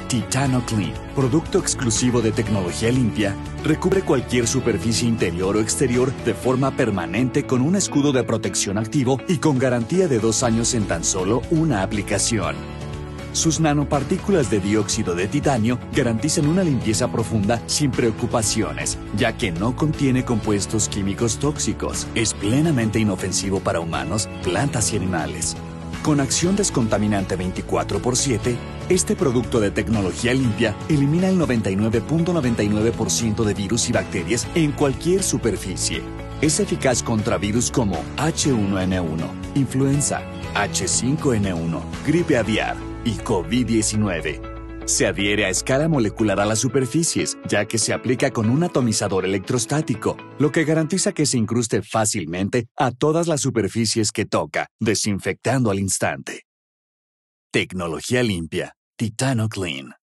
Titano Clean, producto exclusivo de tecnología limpia, recubre cualquier superficie interior o exterior de forma permanente con un escudo de protección activo y con garantía de 2 años en tan solo una aplicación. Sus nanopartículas de dióxido de titanio garantizan una limpieza profunda sin preocupaciones, ya que no contiene compuestos químicos tóxicos. Es plenamente inofensivo para humanos, plantas y animales. Con acción descontaminante 24/7, este producto de tecnología limpia elimina el 99.99% de virus y bacterias en cualquier superficie. Es eficaz contra virus como H1N1, influenza, H5N1, gripe aviar y COVID-19. Se adhiere a escala molecular a las superficies, ya que se aplica con un atomizador electrostático, lo que garantiza que se incruste fácilmente a todas las superficies que toca, desinfectando al instante. Tecnología limpia. Titano Clean.